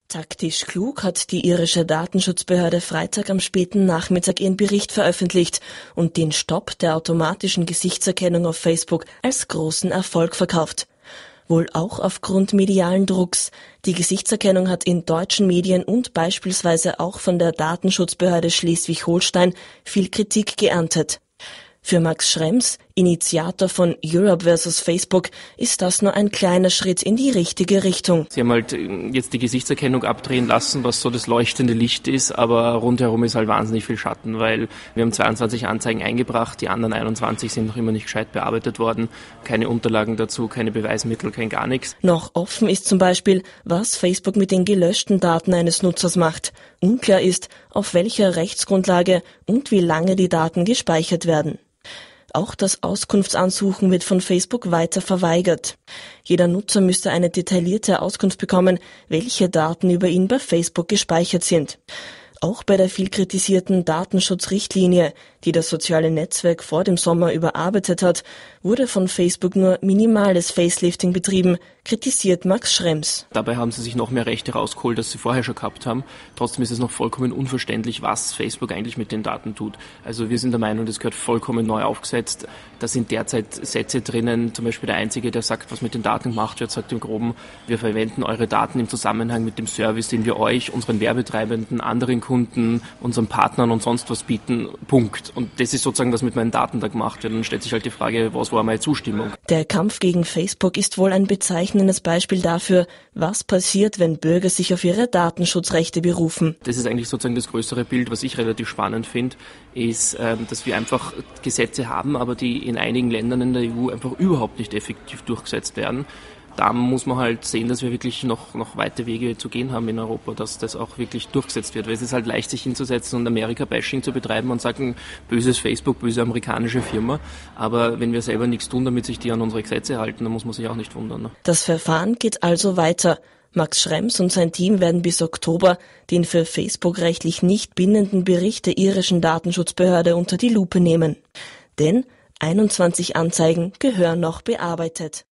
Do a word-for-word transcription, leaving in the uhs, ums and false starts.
Taktisch klug hat die irische Datenschutzbehörde Freitag am späten Nachmittag ihren Bericht veröffentlicht und den Stopp der automatischen Gesichtserkennung auf Facebook als großen Erfolg verkauft. Wohl auch aufgrund medialen Drucks. Die Gesichtserkennung hat in deutschen Medien und beispielsweise auch von der Datenschutzbehörde Schleswig-Holstein viel Kritik geerntet. Für Max Schrems, Initiator von Europe versus Facebook, ist das nur ein kleiner Schritt in die richtige Richtung. Sie haben halt jetzt die Gesichtserkennung abdrehen lassen, was so das leuchtende Licht ist, aber rundherum ist halt wahnsinnig viel Schatten, weil wir haben zweiundzwanzig Anzeigen eingebracht, die anderen einundzwanzig sind noch immer nicht gescheit bearbeitet worden, keine Unterlagen dazu, keine Beweismittel, kein gar nichts. Noch offen ist zum Beispiel, was Facebook mit den gelöschten Daten eines Nutzers macht. Unklar ist, auf welcher Rechtsgrundlage und wie lange die Daten gespeichert werden. Auch das Auskunftsansuchen wird von Facebook weiter verweigert. Jeder Nutzer müsste eine detaillierte Auskunft bekommen, welche Daten über ihn bei Facebook gespeichert sind. Auch bei der viel kritisierten Datenschutzrichtlinie, die das soziale Netzwerk vor dem Sommer überarbeitet hat, wurde von Facebook nur minimales Facelifting betrieben, kritisiert Max Schrems. Dabei haben sie sich noch mehr Rechte rausgeholt, als sie vorher schon gehabt haben. Trotzdem ist es noch vollkommen unverständlich, was Facebook eigentlich mit den Daten tut. Also wir sind der Meinung, das gehört vollkommen neu aufgesetzt. Da sind derzeit Sätze drinnen, zum Beispiel der Einzige, der sagt, was mit den Daten gemacht wird, sagt im Groben, wir verwenden eure Daten im Zusammenhang mit dem Service, den wir euch, unseren Werbetreibenden, anderen Kunden, unseren Partnern und sonst was bieten. Punkt. Und das ist sozusagen, was mit meinen Daten da gemacht wird. Dann stellt sich halt die Frage, was war meine Zustimmung? Der Kampf gegen Facebook ist wohl ein bezeichnendes Beispiel dafür, was passiert, wenn Bürger sich auf ihre Datenschutzrechte berufen. Das ist eigentlich sozusagen das größere Bild, was ich relativ spannend finde, ist, dass wir einfach Gesetze haben, aber die in einigen Ländern in der E U einfach überhaupt nicht effektiv durchgesetzt werden. Da muss man halt sehen, dass wir wirklich noch, noch weite Wege zu gehen haben in Europa, dass das auch wirklich durchgesetzt wird. Weil es ist halt leicht, sich hinzusetzen und Amerika-Bashing zu betreiben und sagen, böses Facebook, böse amerikanische Firma. Aber wenn wir selber nichts tun, damit sich die an unsere Gesetze halten, dann muss man sich auch nicht wundern. Ne? Das Verfahren geht also weiter. Max Schrems und sein Team werden bis Oktober den für Facebook rechtlich nicht bindenden Bericht der irischen Datenschutzbehörde unter die Lupe nehmen. Denn einundzwanzig Anzeigen gehören noch bearbeitet.